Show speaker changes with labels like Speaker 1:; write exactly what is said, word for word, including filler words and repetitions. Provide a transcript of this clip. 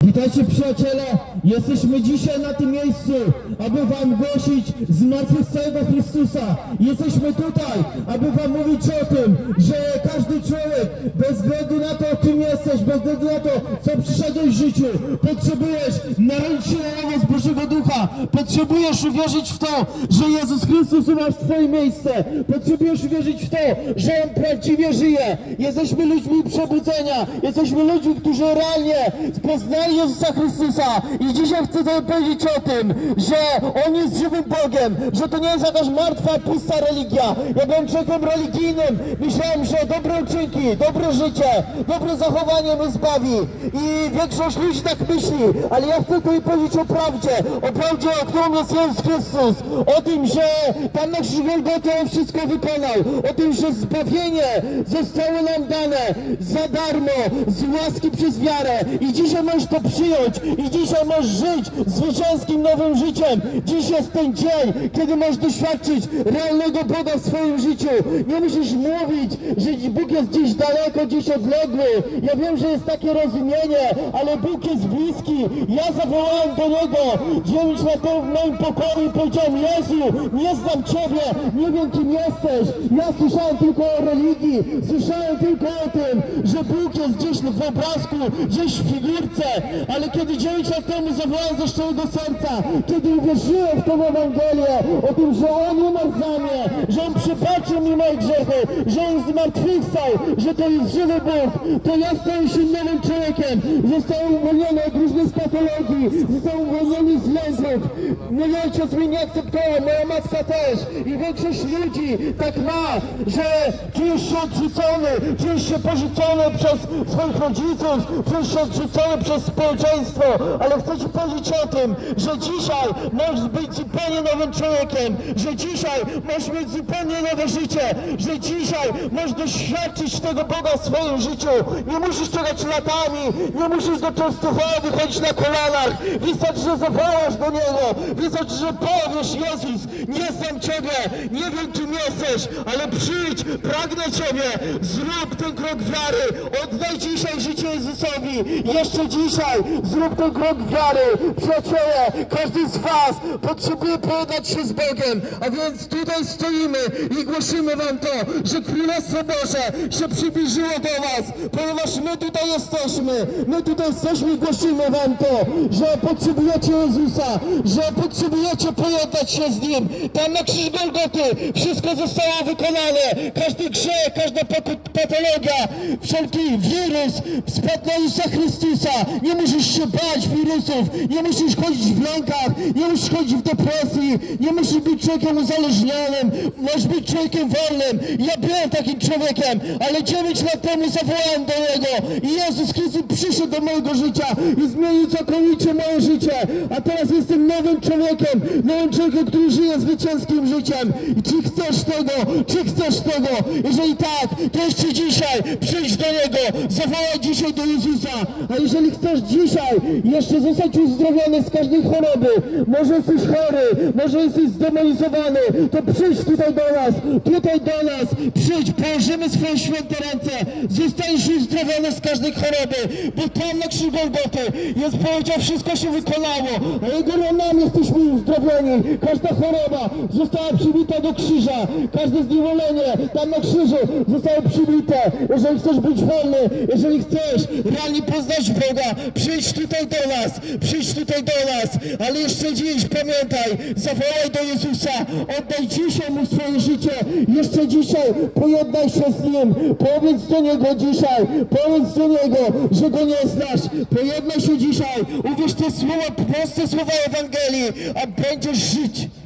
Speaker 1: Witajcie przyjaciele, jesteśmy dzisiaj na tym miejscu, aby wam głosić zmartwychwstałego Chrystusa. Jesteśmy tutaj, aby wam mówić o tym, że każdy człowiek, bez względu na to, kim jesteś, bez względu na to, co przyszedłeś w życiu, potrzebujesz narodzić się na nowo z Bożego Ducha. Potrzebujesz uwierzyć w to, że Jezus Chrystus ma w twoje miejsce. Potrzebujesz uwierzyć w to, że On prawdziwie żyje. Jesteśmy ludźmi przebudzenia, jesteśmy ludźmi, którzy realnie poznali Jezusa Chrystusa. I dzisiaj chcę sobie powiedzieć o tym, że On jest żywym Bogiem, że to nie jest jakaś martwa, pusta religia. Ja byłem człowiekiem religijnym, myślałem, że dobre uczynki, dobre życie, dobre zachowanie mnie zbawi. I większość ludzi tak myśli, ale ja chcę tutaj powiedzieć o prawdzie, o prawdzie, o którą jest Jezus Chrystus, o tym, że Pan na krzyżu Golgoty On wszystko wykonał, o tym, że zbawienie zostało nam dane za darmo, z łaski przez wiarę. I dzisiaj możesz to przyjąć i dzisiaj możesz żyć zwycięskim nowym życiem. Dziś jest ten dzień, kiedy możesz doświadczyć realnego Boga w swoim życiu. Nie musisz mówić, że Bóg jest gdzieś daleko, gdzieś odległy. Ja wiem, że jest takie rozumienie, ale Bóg jest bliski. Ja zawołałem do Niego dziewięć lat temu w moim pokoju i powiedziałem: Jezu, nie znam Ciebie, nie wiem, kim jesteś. Ja słyszałem tylko o religii, słyszałem tylko o tym, że Bóg jest gdzieś w obrazku, gdzieś w figurce, ale kiedy dziewięć lat temu zawołałem ze szczerego serca, kiedy uwierzyłem w tę Ewangelię, o tym, że On umarł za mnie, że On przebaczył mi moje grzechy, że On zmartwychwstał, że to jest żywy Bóg, to ja stałem się nowym człowiekiem, zostałem uwolniony od różnych patologii, zostałem uwolniony z lęków. Mój ojciec mnie nie akceptował, moja matka też i większość ludzi tak ma, że czujesz się odrzucony, czujesz się porzucony przez swoich rodziców, czujesz się odrzucony przez społeczeństwo, ale chcę Ci powiedzieć o tym, że dzisiaj możesz być zupełnie nowym człowiekiem, że dzisiaj możesz mieć zupełnie nowe życie, że dzisiaj możesz doświadczyć tego Boga w swoim życiu. Nie musisz czekać latami, nie musisz do Częstochowy wychodzić na kolanach. Wystarczy, że zawołasz do Niego, wystarczy, że powiesz: Jezus, nie znam Ciebie, nie wiem, kim jesteś, ale przyjdź, pragnę Ciebie, zrób ten krok wiary, oddaj dzisiaj życie Jezusowi. Jeszcze dzisiaj zrób ten krok wiary. Przyjaciele, każdy z was potrzebuje pojednać się z Bogiem, a więc tutaj stoimy i głosimy wam to, że Królestwo Boże się przybliżyło do was, ponieważ my tutaj jesteśmy, my tutaj jesteśmy i głosimy wam to, że potrzebujecie Jezusa, że potrzebujecie pojednać się z Nim. Tam na krzyżu Golgoty wszystko zostało wykonane, każdy grzech, każda patologia, wszelki wirus spadł na Jezusa Chrystusa. Nie musisz się bać wirusów, nie musisz chodzić w lękach, nie musisz chodzić w depresji, nie musisz być człowiekiem uzależnionym, możesz być człowiekiem wolnym. Ja byłem takim człowiekiem, ale dziewięć lat temu zawołałem do Niego i Jezus Chrystus przyszedł do mojego życia i zmienił całkowicie moje życie, a teraz jestem nowym człowiekiem, nowym człowiekiem, który żyje zwycięskim życiem. I czy chcesz tego? Czy chcesz tego? Jeżeli tak, to jeszcze dzisiaj przyjdź do Niego, zawołaj dzisiaj do Jezusa. A jeżeli chcesz dzisiaj jeszcze zostać uzdrowiony z każdej choroby, może jesteś chory, może jesteś zdemonizowany, to przyjdź tutaj do nas, tutaj do nas, przyjdź, położymy swoje święte ręce, zostaniesz uzdrowiony z każdej choroby, bo tam na krzyżu Golgoty jest powiedział: wszystko się wykonało, a Jego ranami jesteśmy uzdrowieni. Każda choroba została przybita do krzyża, każde zniewolenie tam na krzyżu zostało przybite. Jeżeli chcesz być wolny, jeżeli chcesz realnie poznać Boga, przyjdź tutaj do nas, przyjdź tutaj do nas, ale jeszcze dziś pamiętaj, zawołaj do Jezusa, oddaj dzisiaj Mu swoje życie, jeszcze dzisiaj pojednaj się z Nim, powiedz do Niego dzisiaj, powiedz do Niego, że Go nie znasz, pojednaj się dzisiaj, uwierz te słowa, proste słowa Ewangelii, a będziesz żyć.